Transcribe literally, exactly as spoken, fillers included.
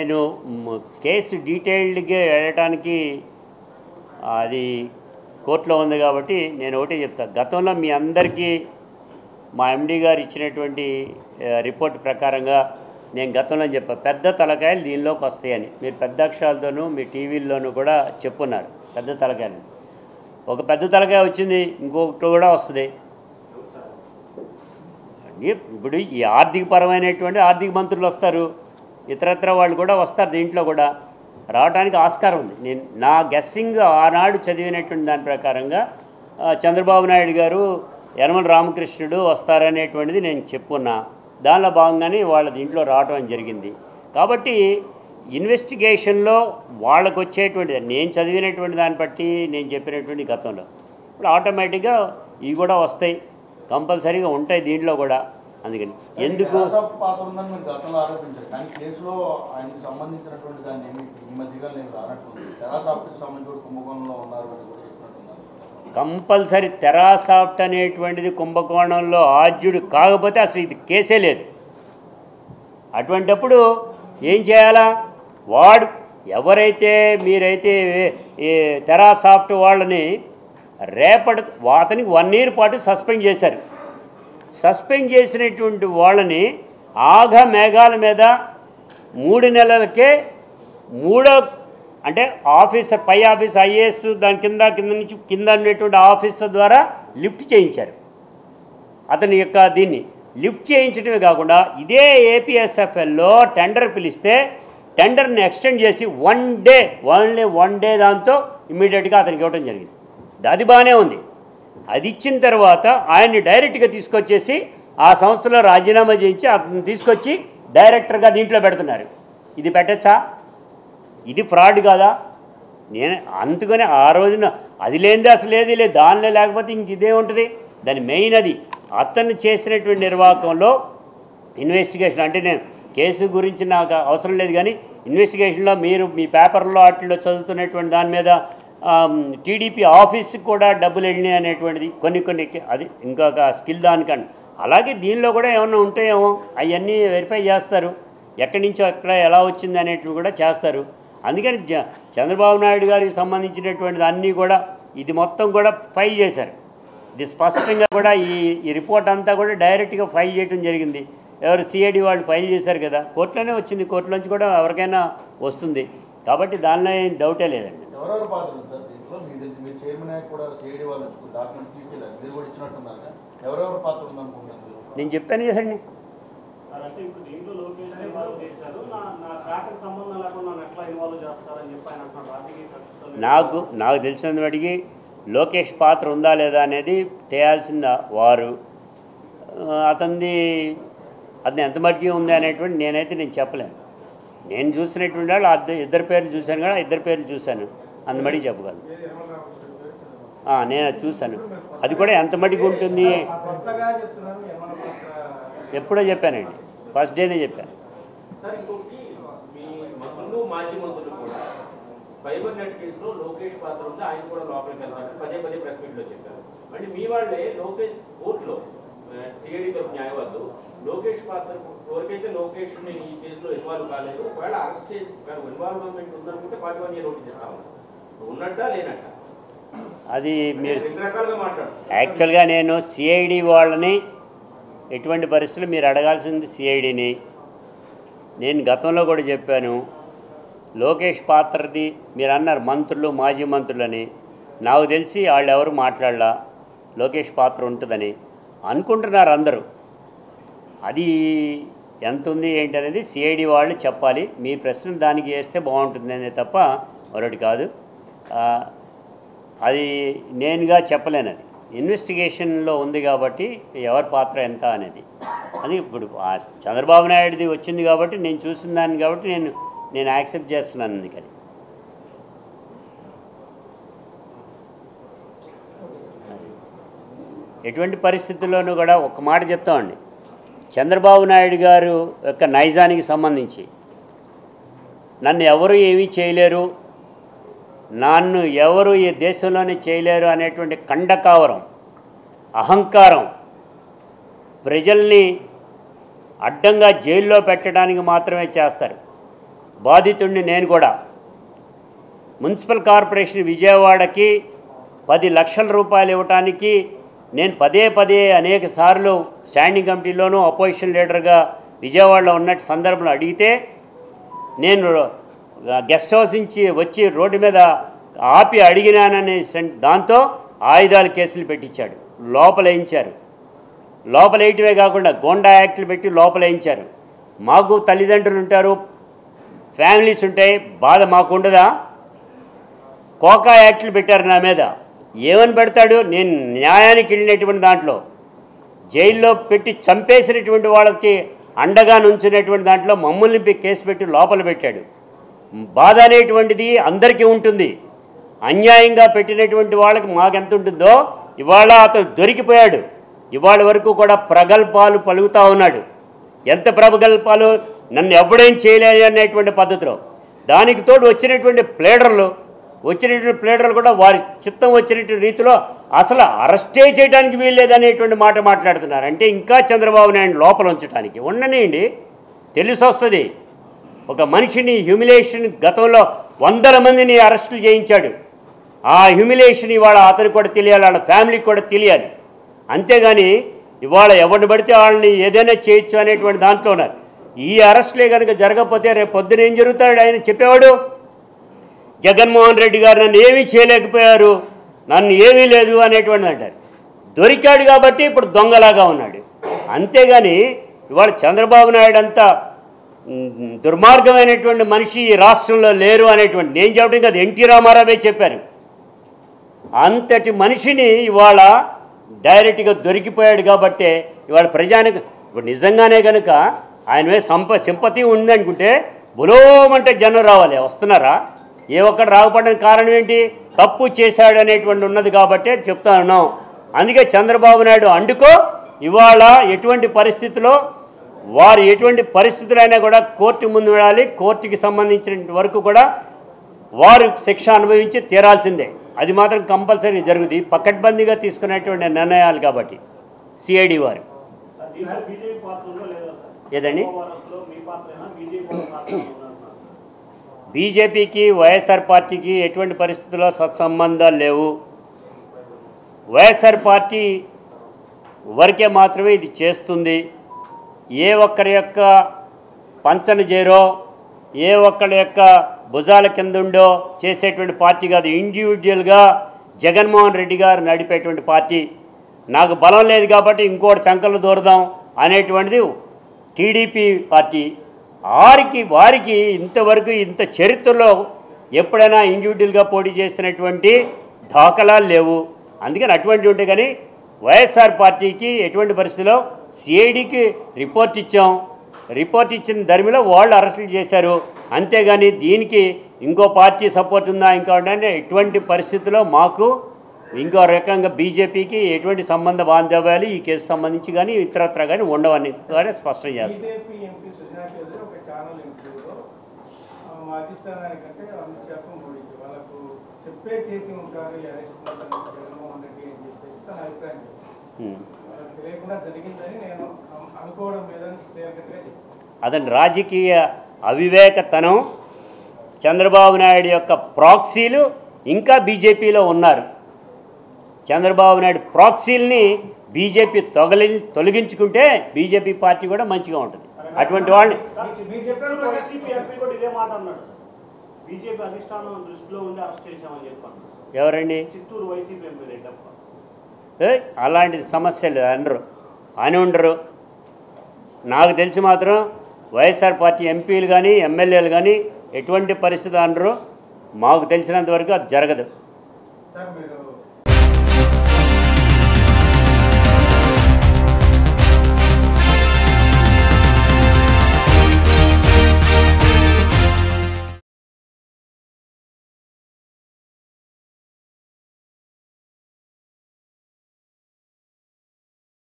నేను కేసు డీటెయిల్డ్గా వెళ్ళటానికి అది కోర్టులో ఉంది కాబట్టి నేను ఒకటే చెప్తా. గతంలో మీ అందరికీ మా ఎండి గారు ఇచ్చినటువంటి రిపోర్ట్ ప్రకారంగా నేను గతంలో చెప్పా పెద్ద తలకాయలు దీనిలోకి వస్తాయని. మీరు పెద్ద అక్షరాలతోనూ మీ టీవీల్లోనూ కూడా చెప్పున్నారు పెద్ద తలకాయలు. ఒక పెద్ద తలకాయ వచ్చింది, ఇంకొకటి కూడా వస్తుంది. ఇప్పుడు ఈ ఆర్థిక పరమైనటువంటి ఆర్థిక మంత్రులు వస్తారు, ఇతరత్ర వాళ్ళు కూడా వస్తారు, దీంట్లో కూడా రావడానికి ఆస్కారం ఉంది. నేను నా గెస్సింగ్ ఆనాడు చదివినటువంటి దాని ప్రకారంగా చంద్రబాబు నాయుడు గారు యనమల రామకృష్ణుడు వస్తారనేటువంటిది నేను చెప్పున్నా. దానిలో భాగంగానే వాళ్ళ దీంట్లో రావడం జరిగింది. కాబట్టి ఇన్వెస్టిగేషన్లో వాళ్ళకు వచ్చేటువంటిది నేను చదివినటువంటి దాన్ని బట్టి నేను చెప్పినటువంటి గతంలో ఇప్పుడు ఆటోమేటిక్గా ఇవి కూడా వస్తాయి, కంపల్సరీగా ఉంటాయి దీంట్లో కూడా. అందుకని ఎందుకు కంపల్సరీ తెరాసాఫ్ట్ అనేటువంటిది కుంభకోణంలో ఆద్యుడు కాకపోతే అసలు ఇది కేసే లేదు. అటువంటప్పుడు ఏం చేయాలా? వాడు ఎవరైతే మీరైతే తెరాసాఫ్ట్ వాళ్ళని రేపటి అతనికి వన్ ఇయర్ పాటు సస్పెండ్ చేశారు. సస్పెండ్ చేసినటువంటి వాళ్ళని ఆఘ మేఘాల మీద మూడు నెలలకే మూడో అంటే ఆఫీసర్ పై ఆఫీస్ ఐఏఎస్ దాని కింద కింద నుంచి కింద ఉన్నటువంటి ఆఫీసర్ ద్వారా లిఫ్ట్ చేయించారు. అతని యొక్క దీన్ని లిఫ్ట్ చేయించడమే కాకుండా ఇదే ఏపీఎస్ఎఫ్ఎల్లో టెండర్ పిలిస్తే టెండర్ని ఎక్స్టెండ్ చేసి one day only one day దాంతో ఇమ్మీడియట్గా అతనికి ఇవ్వడం జరిగింది. అది బాగానే ఉంది. అది ఇచ్చిన తర్వాత ఆయన్ని డైరెక్ట్గా తీసుకొచ్చేసి ఆ సంస్థలో రాజీనామా చేయించి అతను తీసుకొచ్చి డైరెక్టర్గా దీంట్లో పెడుతున్నారు. ఇది పెట్టచ్చా? ఇది ఫ్రాడ్ కాదా? నేను అందుకని ఆ రోజున అది లేనిదే అసలు ఏది లేదు, దానిలో లేకపోతే ఇంక ఇదే ఉంటుంది. దాని మెయిన్ అది అతను చేసినటువంటి నిర్వాహకంలో ఇన్వెస్టిగేషన్. అంటే నేను కేసు గురించి నాకు అవసరం లేదు, కానీ ఇన్వెస్టిగేషన్లో మీరు మీ పేపర్లో వాటిల్లో చదువుతున్నటువంటి దాని మీద టీడీపీ ఆఫీస్కి కూడా డబ్బులు వెళ్ళినాయి అనేటువంటిది కొన్ని కొన్ని అది ఇంకొక స్కిల్ దానికండి. అలాగే దీనిలో కూడా ఏమన్నా ఉంటాయేమో అవన్నీ వెరిఫై చేస్తారు, ఎక్కడి నుంచో ఎక్కడ ఎలా వచ్చింది అనేటివి కూడా చేస్తారు. అందుకని చంద్రబాబు నాయుడు గారికి సంబంధించినటువంటిది అన్నీ కూడా ఇది మొత్తం కూడా ఫైల్ చేశారు. ఇది స్పష్టంగా కూడా ఈ ఈ రిపోర్ట్ అంతా కూడా డైరెక్ట్గా ఫైల్ చేయడం జరిగింది. ఎవరు సిఐడి వాళ్ళు ఫైల్ చేశారు కదా, కోర్టులోనే వచ్చింది, కోర్టులోంచి కూడా ఎవరికైనా వస్తుంది. కాబట్టి దానిలో ఏం డౌటే లేదండి. నేను చెప్పాను కదండి, నాకు నాకు తెలిసినంత వాటికి లోకేష్ పాత్ర ఉందా లేదా అనేది తేయాల్సింది వారు. అతనిది అది ఎంత మటుకి ఉంది అనేటువంటి నేనైతే నేను చెప్పలేను. నేను చూసినటువంటి వాళ్ళు అద్దరు ఇద్దరు పేర్లు చూశాను కదా, ఇద్దరు పేర్లు చూశాను, అంత మటుకు చెప్పగలను. నేను అది చూశాను. అది కూడా ఎంత మటుకు ఉంటుంది ఎప్పుడో చెప్పానండి, ఫస్ట్ డేనే చెప్పాను. ఫైబర్ నెట్ కేసులో లోకేష్ పాత్ర ఉంది, ఆయన కూడా లోపలికి వెళ్తారు పదే పదే ప్రెస్ మీట్ లో చెప్పారు. అంటే మీ వాళ్ళే లోకేష్ కోర్టులో సిఐడి తరపు న్యాయవాదులు లోకేష్ పాత్ర ఎవరికైతే లోకేష్ ఈ కేసులో ఇన్వాల్వ్ కాలేదు, ఒకవేళ అరెస్ట్ చేసి ఇన్వాల్వ్మెంట్ ఉందనుకుంటే ఫార్టీ వన్ ఇయర్ నోటీస్ ఇస్తా ఉన్నారు, ఉన్నట్టా లేనట్టా అది మీరు రెండు రకాలుగా మాట్లాడు. యాక్చువల్గా నేను సిఐడి వాళ్ళని ఎటువంటి పరిస్థితులు మీరు అడగాల్సింది సిఐడిని. నేను గతంలో కూడా చెప్పాను, లోకేష్ పాత్రది మీరు అన్నారు మంత్రులు మాజీ మంత్రులని, నాకు తెలిసి వాళ్ళు ఎవరు మాట్లాడలా లోకేష్ పాత్ర ఉంటుందని అనుకుంటున్నారు అందరూ. అది ఎంత ఉంది ఏంటి అనేది సిఐడి వాళ్ళు చెప్పాలి. మీ ప్రశ్న దానికి వేస్తే బాగుంటుంది అనే తప్ప మరొకటి కాదు. అది నేనుగా చెప్పలేను. అది ఇన్వెస్టిగేషన్లో ఉంది కాబట్టి ఎవరి పాత్ర ఎంత అనేది. అది ఇప్పుడు చంద్రబాబు నాయుడుది వచ్చింది కాబట్టి నేను చూసిన దాన్ని కాబట్టి నేను నేను యాక్సెప్ట్ చేస్తున్నాను. అందుకని ఎటువంటి పరిస్థితుల్లోనూ కూడా ఒక మాట చెప్తామండి, చంద్రబాబు నాయుడు గారు యొక్క నైజానికి సంబంధించి నన్ను ఎవరు ఏమీ చేయలేరు, నన్ను ఎవరు ఈ దేశంలోనే చేయలేరు అనేటువంటి కండకావరం, అహంకారం, ప్రజల్ని అడ్డంగా జైల్లో పెట్టడానికి మాత్రమే చేస్తారు. బాధితుడిని నేను కూడా. మున్సిపల్ కార్పొరేషన్ విజయవాడకి పది లక్షల రూపాయలు ఇవ్వటానికి నేను పదే పదే అనేక సార్లు స్టాండింగ్ కమిటీలోనూ అపోజిషన్ లీడర్గా విజయవాడలో ఉన్నట్టు సందర్భంలో అడిగితే నేను గెస్ట్ హౌస్ నుంచి వచ్చి రోడ్డు మీద ఆపి అడిగినాననే దాంతో ఆయుధాల కేసులు పెట్టించాడు, లోపల వేయించారు. లోపల వేయటమే కాకుండా గోండా యాక్టులు పెట్టి లోపల వేయించారు. మాకు తల్లిదండ్రులు ఉంటారు, ఫ్యామిలీస్ ఉంటాయి, బాధ మాకు ఉండదా? కోకా యాక్టులు పెట్టారు నా మీద. ఏమని పెడతాడు? నేను న్యాయానికి వెళ్ళినటువంటి దాంట్లో జైల్లో పెట్టి చంపేసినటువంటి వాళ్ళకి అండగా నుంచినటువంటి దాంట్లో మమ్మల్ని కేసు పెట్టి లోపల పెట్టాడు. బాధ అనేటువంటిది అందరికీ ఉంటుంది. అన్యాయంగా పెట్టినటువంటి వాళ్ళకి మాకెంత ఉంటుందో ఇవాళ అతను దొరికిపోయాడు. ఇవాళ వరకు కూడా ప్రగల్భాలు పలుకుతూ ఉన్నాడు. ఎంత ప్రగల్భాలు, నన్ను ఎవడేం చేయలేదు అనేటువంటి పద్ధతిలో. దానికి తోడు వచ్చినటువంటి ప్లేడర్లు వచ్చినటువంటి ప్లేడర్లు కూడా వారి చిత్తం వచ్చినటువంటి రీతిలో అసలు అరెస్టే చేయడానికి వీల్లేదనేటువంటి మాట మాట్లాడుతున్నారు. అంటే ఇంకా చంద్రబాబు నాయుడు లోపల ఉంచడానికి ఉండనియండి, తెలిసి వస్తుంది. ఒక మనిషిని హ్యూమిలేషన్ గతంలో వందల మందిని అరెస్టులు చేయించాడు. ఆ హ్యూమిలేషన్ ఇవాళ అతనికి కూడా తెలియాలి, వాళ్ళ ఫ్యామిలీకి కూడా తెలియాలి. అంతేగాని ఇవాళ ఎవరిని పడితే వాళ్ళని ఏదైనా చేయొచ్చు అనేటువంటి దాంట్లో ఉన్నారు. ఈ అరెస్టులే కనుక జరగకపోతే రేపు పొద్దున ఏం జరుగుతాడు? ఆయన చెప్పేవాడు, జగన్మోహన్ రెడ్డి గారు నన్ను ఏమీ చేయలేకపోయారు, నన్ను ఏమీ లేదు అనేటువంటిది అంటారు. దొరికాడు కాబట్టి ఇప్పుడు దొంగలాగా ఉన్నాడు. అంతేగాని ఇవాళ చంద్రబాబు నాయుడు అంతా దుర్మార్గమైనటువంటి మనిషి ఈ రాష్ట్రంలో లేరు అనేటువంటి నేను చెప్పడం కాదు, ఎన్టీ రామారావే చెప్పారు. అంతటి మనిషిని ఇవాళ డైరెక్ట్గా దొరికిపోయాడు కాబట్టే ఇవాళ ప్రజానికి ఇప్పుడు నిజంగానే కనుక ఆయన మీద సంప సింపతి ఉందనుకుంటే బులోమంటే జనం రావాలి. వస్తున్నారా? ఏ ఒక్కడు రాకపోవడానికి కారణం ఏంటి? తప్పు చేశాడు అనేటువంటి ఉన్నది కాబట్టే చెప్తా ఉన్నాం. అందుకే చంద్రబాబు నాయుడు అండుకో ఇవాళ ఎటువంటి పరిస్థితిలో వారు ఎటువంటి పరిస్థితులైనా కూడా కోర్టు ముందు వెళ్ళాలి. కోర్టుకి సంబంధించిన వరకు కూడా వారు శిక్ష అనుభవించి తీరాల్సిందే. అది మాత్రం కంపల్సరీ జరుగుతుంది. పకడ్బందీగా తీసుకునేటువంటి నిర్ణయాలు కాబట్టి సిఐడి వారు. ఏదండి? బీజేపీకి వైఎస్ఆర్ పార్టీకి ఎటువంటి పరిస్థితుల్లో సత్సంబంధాలు లేవు. వైఎస్ఆర్ పార్టీ వరకే మాత్రమే ఇది చేస్తుంది. ఏ ఒక్కరి యొక్క పంచన చేరో ఏ ఒక్కరి యొక్క భుజాల కింద ఉండో చేసేటువంటి పార్టీ కాదు. ఇండివిజువల్గా జగన్మోహన్ రెడ్డి గారు నడిపేటువంటి పార్టీ. నాకు బలం లేదు కాబట్టి ఇంకోటి చంకలు దూరదాం అనేటువంటిది టీడీపీ పార్టీ. వారికి వారికి ఇంతవరకు ఇంత చరిత్రలో ఎప్పుడైనా ఇండివిజువల్గా పోటీ చేసినటువంటి దాఖలాలు లేవు. అందుకని అటువంటి ఉంటే కానీ వైఎస్ఆర్ పార్టీకి ఎటువంటి పరిస్థితిలో సిఐడికి రిపోర్ట్ ఇచ్చాం. రిపోర్ట్ ఇచ్చిన ధర్మిలో వాళ్ళు అరెస్టులు చేశారు. అంతేగాని దీనికి ఇంకో పార్టీ సపోర్ట్ ఉందా ఇంకా అంటే ఎటువంటి పరిస్థితుల్లో మాకు ఇంకో రకంగా బీజేపీకి ఎటువంటి సంబంధ బాంధవ్యాలు ఈ కేసు సంబంధించి కానీ ఇతరత్ర కానీ ఉండవని కానీ స్పష్టం చేస్తాం. అతని రాజకీయ అవివేకతనం, చంద్రబాబు నాయుడు యొక్క ప్రాక్సీలు ఇంకా బీజేపీలో ఉన్నారు. చంద్రబాబు నాయుడు ప్రాక్సీల్ని బీజేపీ తొలగి తొలగించుకుంటే బీజేపీ పార్టీ కూడా మంచిగా ఉంటుంది. అటువంటి వాళ్ళని ఎవరండి అలాంటిది సమస్యలు అనరు అని ఉండరు. నాకు తెలిసి మాత్రం వైఎస్ఆర్ పార్టీ ఎంపీలు కానీ ఎమ్మెల్యేలు కానీ ఎటువంటి పరిస్థితి అనరు. మాకు తెలిసినంత వరకు అది జరగదు.